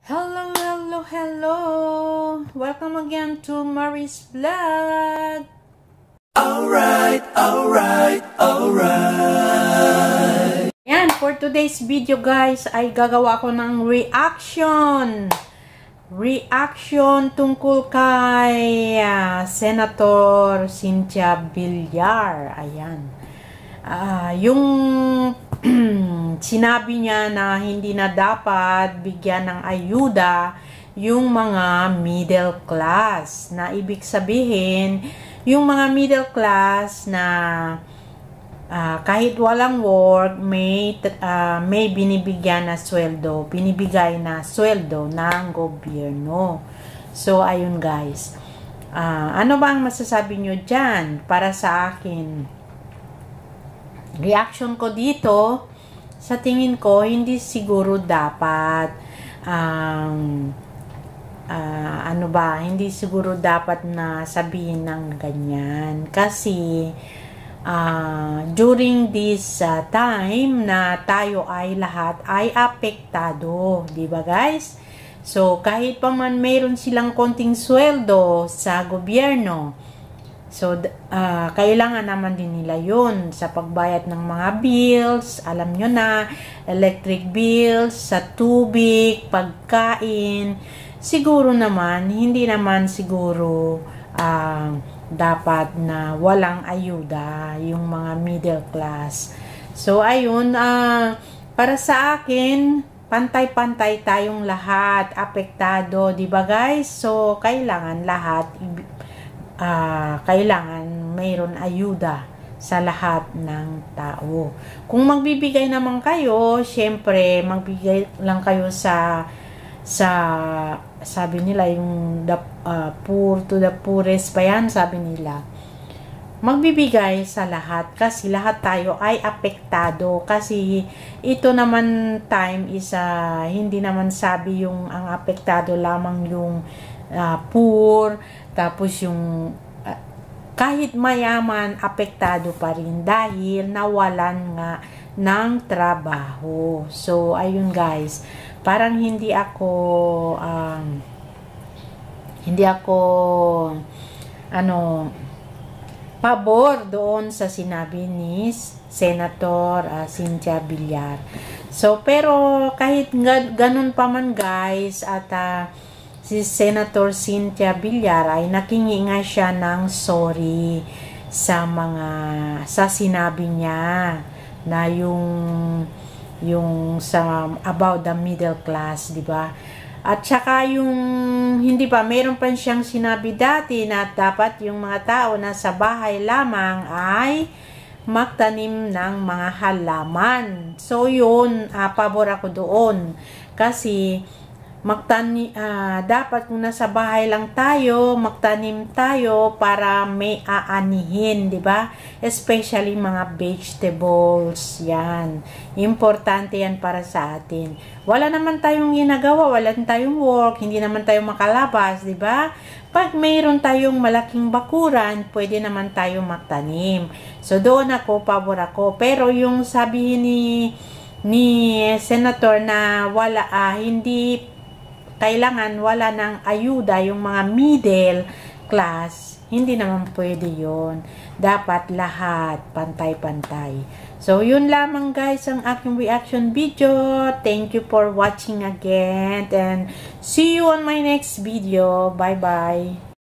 Hello, hello, hello! Welcome again to Mary's Vlog! Alright. Yan, for today's video guys, ay gagawa ko ng reaction! Reaction tungkol kay Senator Cynthia Villar. Ayan. Yung sinabi niya na hindi na dapat bigyan ng ayuda yung mga middle class. Na ibig sabihin, yung mga middle class na kahit walang work, may binibigyan na sweldo, binibigay na sweldo ng gobyerno. So, ayun guys. Ano ba ang masasabi nyo dyan para sa akin? Reaction ko dito, sa tingin ko, hindi siguro dapat, hindi siguro dapat na sabihin ng ganyan. Kasi, during this time na tayo ay lahat ay apektado, di ba guys? So, kahit pa man mayroon silang konting sweldo sa gobyerno, so, kailangan naman din nila yun sa pagbayad ng mga bills, alam nyo na, electric bills, sa tubig, pagkain. Siguro naman, hindi naman siguro dapat na walang ayuda yung mga middle class. So, ayun, para sa akin, pantay-pantay tayong lahat, apektado, di ba guys? So, kailangan lahat kailangan mayroon ayuda sa lahat ng tao. Kung magbibigay naman kayo, syempre magbigay lang kayo sa sabi nila yung poor to the poorest pa yan, sabi nila. Magbibigay sa lahat kasi lahat tayo ay apektado kasi ito naman time is hindi naman sabi yung ang apektado lamang yung poor, tapos yung kahit mayaman, apektado pa rin dahil nawalan nga ng trabaho. So, ayun guys, parang hindi ako pabor doon sa sinabi ni Senator Cynthia Villar. So, pero kahit ganun pa man guys, at si Senator Cynthia Villar ay nakingi nga siya ng sorry sa sinabi niya na yung about the middle class, di ba? At saka yung hindi pa, meron pa siyang sinabi dati na dapat yung mga tao na sa bahay lamang ay magtanim ng mga halaman. So yun, pabor ako doon kasi dapat kung nasa bahay lang tayo, magtanim tayo para may aanihin, di ba? Especially mga vegetables, yan. Importante yan para sa atin. Wala naman tayong ginagawa, wala tayong work, hindi naman tayo makalabas, di ba? Pag mayroon tayong malaking bakuran, pwede naman tayo magtanim. So, doon ako, pabor ako. Pero yung sabihin ni Senator na hindi kailangan wala ng ayuda yung mga middle class, hindi naman pwede yon. Dapat lahat pantay-pantay. So, yun lamang guys ang aking reaction video. Thank you for watching again and see you on my next video. Bye-bye.